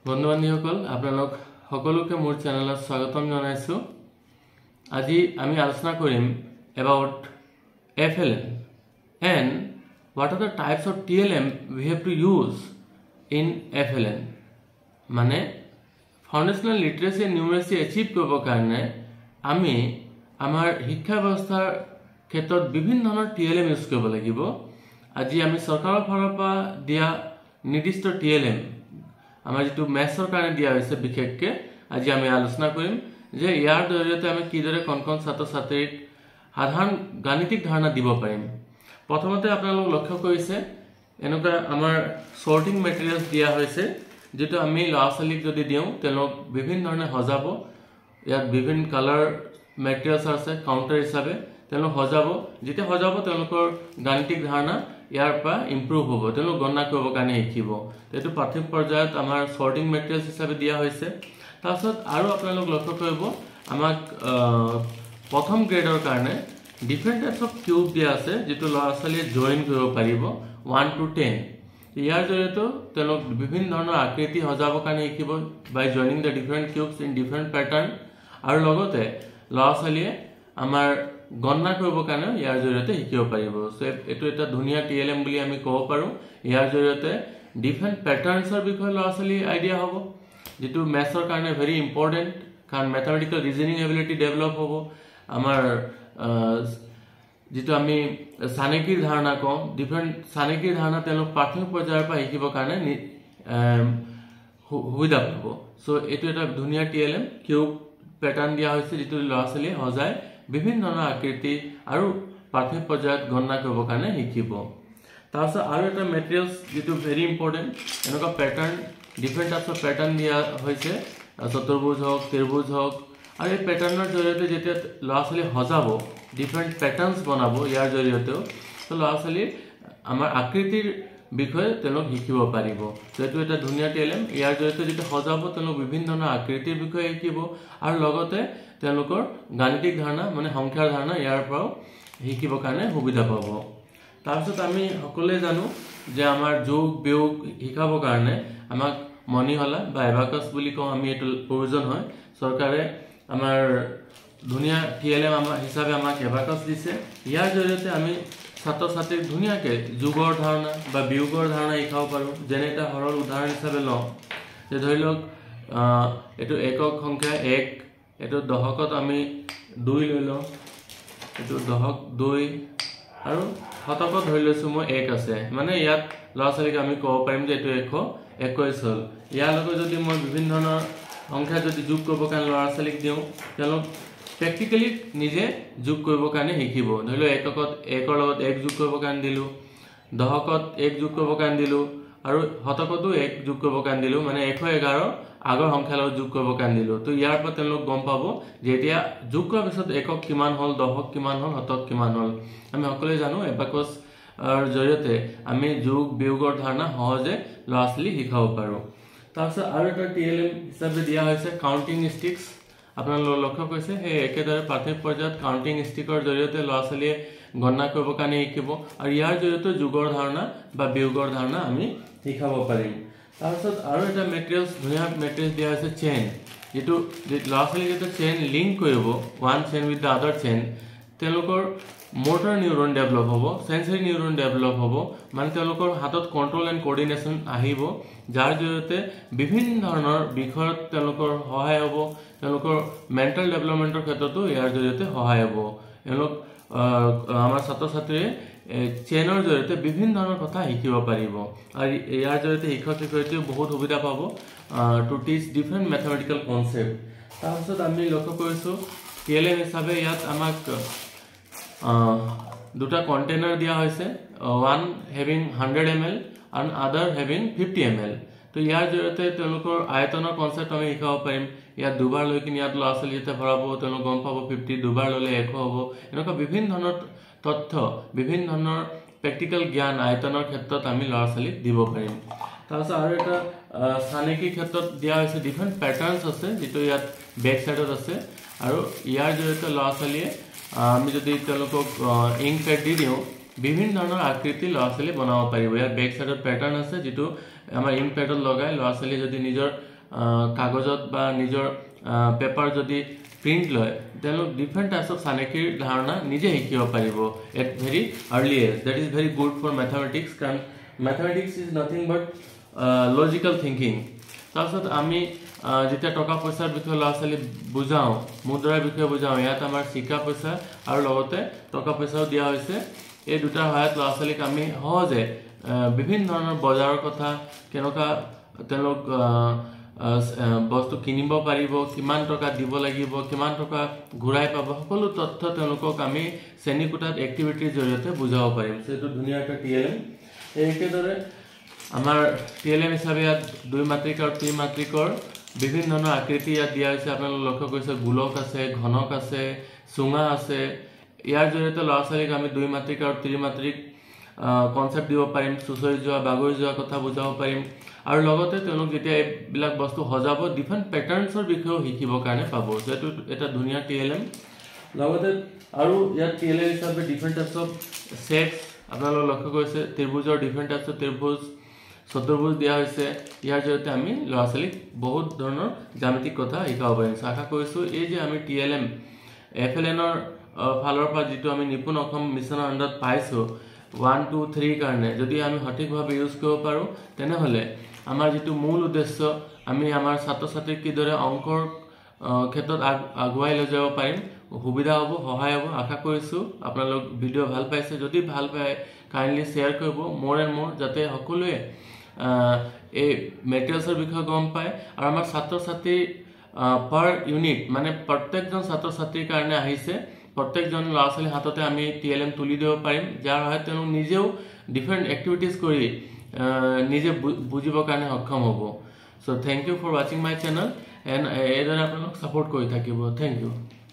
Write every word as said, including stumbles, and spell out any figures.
বন্ধু বান্ধৱীসকল আপোনালোক সকলোকে মোৰ চেনেলত স্বাগতম জনাইছো। আজি আমি আলোচনা কৰিম about F L N and what are the types of T L M we have to use in F L N। মানে foundational literacy and numeracy achieve কৰিবৰ কাৰণে আমি আমাৰ শিক্ষা ব্যৱস্থাৰ ক্ষেত্ৰত বিভিন্ন ধৰণৰ T L M ইউজ কৰিব লাগিব। আজি আমি চৰকাৰৰ ফালৰ পৰা দিয়া নিৰ্দিষ্ট T L M আমাৰ যেটো মেথছৰ কাৰণে দিয়া হৈছে বিশেষকৈ আজি আমি আলোচনা কৰিম যে ইয়াৰ জৰিয়তে আমি কিদৰে কোন কোন ছাত্ৰ ছাত্ৰীক সাধাৰণ গাণিতিক ধাৰণা দিব পাৰিম। প্ৰথমতে আপোনালোক লক্ষ্য কৰিছে এনেকুৱা আমাৰ সৰ্টিং মেটেৰিয়েলছ দিয়া হৈছে যেটো আমি ল'ৰা-ছোৱালীক যদি দিওঁ তেওঁলোক বিভিন্ন ধৰণে সজাব। ইয়াত বিভিন্ন কালাৰ মেটেৰিয়েলছ আছে কাউন্টাৰ হিচাপে তেওঁলোক সজাব। যেতিয়া সজাব তেওঁলোকৰ গাণিতিক ধাৰণা ইয়াৰ পৰা ইমপ্ৰুভ হ'ব, তেওঁলোক গণনা কৰিবৰ কাৰণে শিকিব। এইটো প্ৰাথমিক পৰ্যায়ত আমাৰ সৰ্টিং মেটেৰিয়েলছ হিচাপে দিয়া হৈছে। তাৰপিছত আৰু আপোনালোক লক্ষ্য কৰিব আমাক প্ৰথম গ্ৰেডৰ কাৰণে ডিফাৰেণ্ট টাইপছ অফ কিউব দিয়া আছে যেটো ল'ৰা-ছোৱালীয়ে জইন কৰিব পাৰিব ওৱান টু টেন। ইয়াৰ জৰিয়তে তেওঁলোক বিভিন্ন ধৰণৰ আকৃতি সজাবৰ কাৰণে শিকিব by joining the different cubes in different pattern. আৰু লগতে ল'ৰা-ছোৱালীয়ে আমাৰ গণনা কৰিবৰ কাৰণে ইয়াৰ জৰিয়তে শিকিব পাৰিব। সো এইটো এটা ধুনীয়া T L M বুলি আমি ক'ব পাৰোঁ। ইয়াৰ জৰিয়তে ডিফাৰেণ্ট পেটাৰ্ণছৰ বিষয়ে ল'ৰা-ছোৱালী আইডিয়া হ'ব যেটো মেথছৰ কাৰণে ভেৰি ইম্পৰ্টেণ্ট, কাৰণ মেথমেটিকেল ৰিজনিং এবিলিটি ডেভেলপ হ'ব। আমাৰ যেটো আমি চানেকিৰ ধাৰণা কওঁ ডিফাৰেণ্ট চানেকিৰ ধাৰণা তেওঁলোক প্ৰাথমিক পৰ্যায়ৰ পৰা শিকিবৰ কাৰণে সুবিধা পাব। সো এইটো এটা ধুনীয়া T L M cube pattern দিয়া হৈছে যেটো ল'ৰা-ছোৱালীয়ে সজাই বিভিন্ন ধৰণৰ আকৃতি আৰু প্ৰাথমিক পৰ্যায়ত গণনা কৰিবৰ কাৰণে শিকিব। তাৰপিছত আৰু এটা মেটেৰিয়েলছ যেটো ভেৰি ইম্পৰ্টেণ্ট এনেকুৱা pattern different types of pattern দিয়া হৈছে চতুৰ্ভুজ হওক ত্ৰিভুজ হওক। আৰু এই পেটাৰ্ণৰ জৰিয়তে যেতিয়া ল'ৰা-ছোৱালী সজাব ডিফাৰেণ্ট পেটাৰ্ণছ বনাব ইয়াৰ জৰিয়তেও তো ল'ৰা-ছোৱালীৰ আমাৰ আকৃতিৰ বিষয়ে তেওঁলোক শিকিব পাৰিব। এইটো এটা ধুনীয়া T L M। ইয়াৰ জৰিয়তে যেতিয়া সজাব তেওঁলোক বিভিন্ন ধৰণৰ আকৃতিৰ বিষয়ে শিকিব আৰু লগতে তেওঁলোকৰ গাণিতিক ধাৰণা মানে সংখ্যাৰ ধাৰণা ইয়াৰ পৰাও শিকিবৰ কাৰণে সুবিধা পাব। তাৰপিছত আমি সকলোৱে জানো যে আমাৰ যোগ বিয়োগ শিকাবৰ কাৰণে আমাক মণিহলা বা এবাকাছ বুলি কওঁ আমি, এইটো প্ৰয়োজন হয়। চৰকাৰে আমাৰ ধুনীয়া T L M আমাৰ হিচাপে আমাক এবাকাছ দিছে। ইয়াৰ জৰিয়তে আমি ছাত্ৰ ছাত্ৰীক ধুনীয়াকৈ যোগৰ ধাৰণা বা বিয়োগৰ ধাৰণা শিকাব পাৰোঁ। যেনে এটা সৰল উদাহৰণ হিচাপে লওঁ যে ধৰি লওক এইটো একক সংখ্যা এক, এইটো দশকত আমি দুই লৈ লওঁ, এইটো দশক দুই আৰু শতকত ধৰি লৈছোঁ মই এক আছে। মানে ইয়াত ল'ৰা-ছোৱালীক আমি ক'ব পাৰিম যে এইটো এশ একৈছ হ'ল। ইয়াৰ লগত যদি মই বিভিন্ন ধৰণৰ সংখ্যা যদি যোগ কৰিবৰ কাৰণে ল'ৰা-ছোৱালীক দিওঁ তেওঁলোক প্ৰেক্টিকেলি নিজে যোগ কৰিবৰ কাৰণে শিকিব। ধৰি লওক এককত একৰ লগত এক যোগ কৰিবৰ কাৰণে দিলোঁ, দশকত এক যোগ কৰিবৰ কাৰণে দিলোঁ আৰু শতকতো এক যোগ কৰিবৰ কাৰণে দিলোঁ, মানে এশ এঘাৰ আগৰ সংখ্যাৰ লগত যোগ কৰিবৰ কাৰণে দিলোঁ। তো ইয়াৰ পৰা তেওঁলোক গম পাব যে এতিয়া যোগ কৰাৰ পিছত একক কিমান হ'ল, দশক কিমান হ'ল, শতক কিমান হ'ল। আমি সকলোৱে জানো এবাকাছ জৰিয়তে আমি যোগ বিয়োগৰ ধাৰণা সহজে ল'ৰা-ছোৱালীক শিকাব পাৰোঁ। তাৰপিছত আৰু এটা T L M হিচাপে দিয়া হৈছে কাউণ্টিং ষ্টিক্স। আপোনালোকে লক্ষ্য কৰিছে সেই একেদৰে প্ৰাথমিক পৰ্যায়ত কাউণ্টিং ষ্টিকৰ জৰিয়তে ল'ৰা-ছোৱালীয়ে গণনা কৰিবৰ কাৰণে শিকিব আৰু ইয়াৰ জৰিয়তে যোগৰ ধাৰণা বা বিয়োগৰ ধাৰণা আমি শিকাব পাৰিম। তাৰপিছত আৰু এটা মেটেৰিয়েলছ ধুনীয়া মেটেৰিয়েলছ দিয়া হৈছে চেইন, যিটো ল'ৰা-ছোৱালীক যেতিয়া চেইন লিংক কৰিব one chain with the other chain তেওঁলোকৰ মটৰ নিউৰন ডেভেলপ হ'ব, চেঞ্চৰি নিউৰন ডেভেলপ হ'ব। মানে তেওঁলোকৰ হাতত কণ্ট্ৰল এণ্ড কোঅৰ্ডিনেশ্যন আহিব, যাৰ জৰিয়তে বিভিন্ন ধৰণৰ বিষয়ত তেওঁলোকৰ সহায় হ'ব। তেওঁলোকৰ মেণ্টেল ডেভেলপমেণ্টৰ ক্ষেত্ৰতো ইয়াৰ জৰিয়তে সহায় হ'ব। তেওঁলোক আমাৰ ছাত্ৰ ছাত্ৰীয়ে চেইনৰ জৰিয়তে বিভিন্ন ধৰণৰ কথা শিকিব পাৰিব আৰু ইয়াৰ জৰিয়তে শিক্ষক শিক্ষয়িত্ৰীও বহুত সুবিধা পাব to teach different mathematical concept. তাৰপিছত আমি লক্ষ্য কৰিছোঁ T L M হিচাপে ইয়াত আমাক দুটা কণ্টেইনাৰ দিয়া হৈছে, one having hundred m l আৰু other having fifty M L. তো ইয়াৰ জৰিয়তে তেওঁলোকৰ আয়তনৰ কনচেপ্ট আমি শিকাব পাৰিম। ইয়াত দুবাৰ লৈ কিনে ইয়াত ল'ৰা-ছোৱালী যেতিয়া ভৰাব তেওঁলোক গম পাব ফিফটি, দুবাৰ ল'লে এশ হ'ব। এনেকুৱা বিভিন্ন ধৰণৰ তথ্য বিভিন্ন ধৰণৰ প্ৰেক্টিকেল জ্ঞান আয়তনৰ ক্ষেত্ৰত আমি ল'ৰা-ছোৱালীক দিব পাৰিম। তাৰপিছত আৰু এটা চানেকিৰ ক্ষেত্ৰত দিয়া হৈছে ডিফাৰেণ্ট পেটাৰ্ণছ আছে যিটো ইয়াত বেক চাইডত আছে আৰু ইয়াৰ জৰিয়তে ল'ৰা-ছোৱালীয়ে আমি যদি তেওঁলোকক ইংক পেড দি দিওঁ বিভিন্ন ধৰণৰ আকৃতি ল'ৰা-ছোৱালী বনাব পাৰিব। ইয়াৰ বেক চাইডত পেটাৰ্ণ আছে যেটো আমাৰ ইংক পেডত লগাই ল'ৰা-ছোৱালী যদি নিজৰ কাগজত বা নিজৰ পেপাৰ যদি প্ৰিন্ট লয় তেওঁলোক ডিফাৰেণ্ট টাইপছ অফ চানেকিৰ ধাৰণা নিজে শিকিব পাৰিব at very early age that is very good for mathematics কাৰণ mathematics is nothing but logical thinking তাৰপিছত আমি যেতিয়া টকা পইচাৰ বিষয়ে ল'ৰা ছোৱালী বুজাওঁ মুদ্ৰাৰ বিষয়ে বুজাওঁ ইয়াত আমাৰ শিকা পইচা আৰু লগতে টকা পইচাও দিয়া হৈছে এই দুটাৰ সহায়ত ল'ৰা ছোৱালীক আমি সহজে বিভিন্ন ধৰণৰ বজাৰৰ কথা কেনেকুৱা তেওঁলোক বস্তু কিনিব পাৰিব কিমান টকা দিব লাগিব কিমান টকা ঘূৰাই পাব সকলো তথ্য তেওঁলোকক আমি শ্ৰেণীকোঠাত এক্টিভিটিৰ জৰিয়তে বুজাব পাৰিম সেইটো ধুনীয়া এটা টিএলএম একেদৰে আমাৰ টিএলএম হিচাপে ইয়াত দুই মাত্ৰিক আৰু ত্ৰি মাত্ৰিকৰ বিভিন্ন ধৰণৰ আকৃতি ইয়াত দিয়া হৈছে আপোনালোকে লক্ষ্য কৰিছে গোলক আছে ঘনক আছে চুঙা আছে ইয়াৰ জৰিয়তে ল'ৰা ছোৱালীক আমি দুই মাত্ৰিক আৰু ত্ৰি মাত্ৰিক কনসেপ্ট দিব পাৰিম সুচৰি যোৱা বাগৰি যোৱা কথা বুজাব পাৰিম আৰু লগতে তেওঁলোক যেতিয়া এইবিলাক বস্তু সজাব ডিফাৰেণ্ট পেটাৰ্নছৰ বিষয়েও শিকিবৰ কাৰণে পাব যেটো এটা ধুনীয়া টিএলএম লগতে আৰু ইয়াত টিএলএম হিচাপে ডিফাৰেণ্ট টাইপছ অফ শেপছ আপোনালোকে লক্ষ্য কৰিছে ত্ৰিভুজৰ ডিফাৰেণ্ট টাইপছ অফ ত্ৰিভুজ চতুৰ্ভুজ দিয়া হৈছে ইয়াৰ জৰিয়তে আমি ল'ৰা ছোৱালীক বহুত ধৰণৰ জ্যামিতিক কথা শিকাব পাৰিম আশা কৰিছোঁ এই যে আমি টিএলএম এফএলএনৰ ফালৰ পৰা যেটো আমি নিপুণ অসম মিছনৰ আণ্ডাৰত পাইছো one two three কাৰণে যদি আমি সঠিকভাৱে ইউজ কৰিব পাৰো তেনেহলে আমাৰ যেটো মূল উদ্দেশ্য আমি আমাৰ ছাত্ৰ ছাত্ৰীক কিদৰে অংকৰ ক্ষেত্ৰত আগুৱাই লৈ যাব পাৰিম সুবিধা হ'ব সহায় হ'ব আশা কৰিছোঁ আপোনালোক ভিডিও ভাল পাইছে যদি ভাল পায় কাইন্ডলি শেয়াৰ কৰিব more and more যাতে সকলোৱে এই মেটেৰিয়েলছৰ বিষয়ে গম পায় আৰু আমাৰ ছাত্ৰ ছাত্ৰী পাৰ ইউনিট মানে প্ৰত্যেকজন ছাত্ৰ ছাত্ৰীৰ কাৰণে আহিছে প্ৰত্যেকজন ল'ৰা ছোৱালীৰ হাততে আমি টিএলএম তুলি দিব পাৰিম যাৰ সহায়ত তেওঁলোক নিজেও ডিফাৰেণ্ট এক্টিভিটিজ কৰি নিজে বুজিবৰ কাৰণে সক্ষম হ'ব so thank you for watching my channel and এইদৰে আপোনালোক সাপোৰ্ট কৰি থাকিব থ্যাংক ইউ